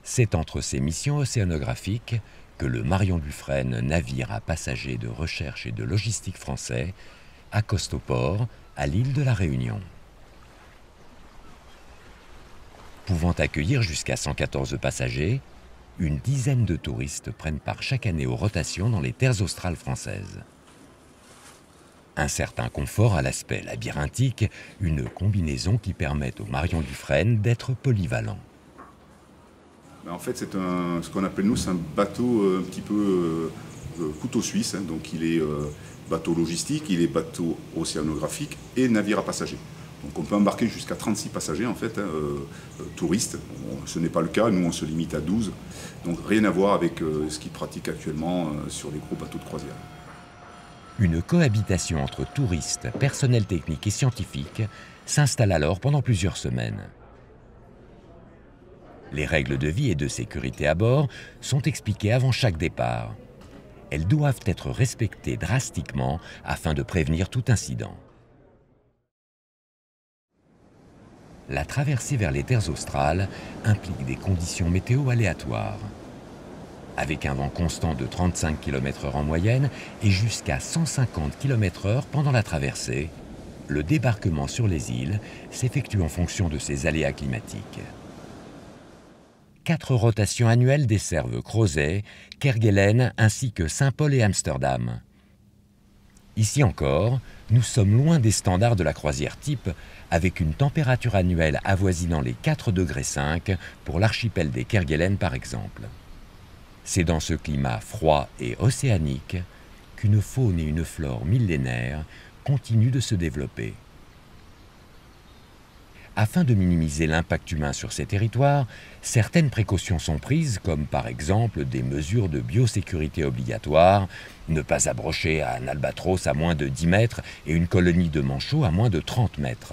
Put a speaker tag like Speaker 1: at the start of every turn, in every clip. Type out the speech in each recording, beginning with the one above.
Speaker 1: C'est entre ses missions océanographiques que le Marion Dufresne, navire à passagers de recherche et de logistique français, accoste au port à l'île de la Réunion. Pouvant accueillir jusqu'à 114 passagers, une dizaine de touristes prennent part chaque année aux rotations dans les terres australes françaises. Un certain confort à l'aspect labyrinthique, une combinaison qui permet au Marion Dufresne d'être polyvalent.
Speaker 2: En fait, c'est ce qu'on appelle nous, c'est un bateau un petit peu couteau suisse. Hein, donc il est bateau logistique, il est bateau océanographique et navire à passagers. Donc on peut embarquer jusqu'à 36 passagers en fait, touristes. Ce n'est pas le cas, nous on se limite à 12. Donc rien à voir avec ce qu'ils pratiquent actuellement sur les gros bateaux de croisière.
Speaker 1: Une cohabitation entre touristes, personnel technique et scientifique s'installe alors pendant plusieurs semaines. Les règles de vie et de sécurité à bord sont expliquées avant chaque départ. Elles doivent être respectées drastiquement afin de prévenir tout incident. La traversée vers les terres australes implique des conditions météo aléatoires. Avec un vent constant de 35 km/h en moyenne et jusqu'à 150 km/h pendant la traversée, le débarquement sur les îles s'effectue en fonction de ces aléas climatiques. 4 rotations annuelles desservent Crozet, Kerguelen ainsi que Saint-Paul et Amsterdam. Ici encore, nous sommes loin des standards de la croisière type, avec une température annuelle avoisinant les 4,5 degrés pour l'archipel des Kerguelen par exemple. C'est dans ce climat froid et océanique qu'une faune et une flore millénaires continuent de se développer. Afin de minimiser l'impact humain sur ces territoires, certaines précautions sont prises, comme par exemple des mesures de biosécurité obligatoires, ne pas abrocher un albatros à moins de 10 mètres et une colonie de manchots à moins de 30 mètres.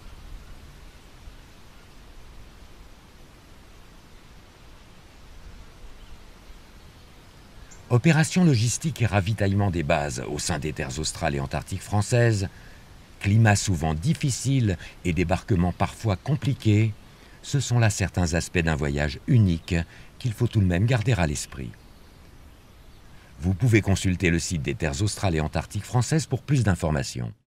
Speaker 1: Opérations logistiques et ravitaillement des bases au sein des terres australes et antarctiques françaises, climat souvent difficile et débarquements parfois compliqués, ce sont là certains aspects d'un voyage unique qu'il faut tout de même garder à l'esprit. Vous pouvez consulter le site des terres australes et antarctiques françaises pour plus d'informations.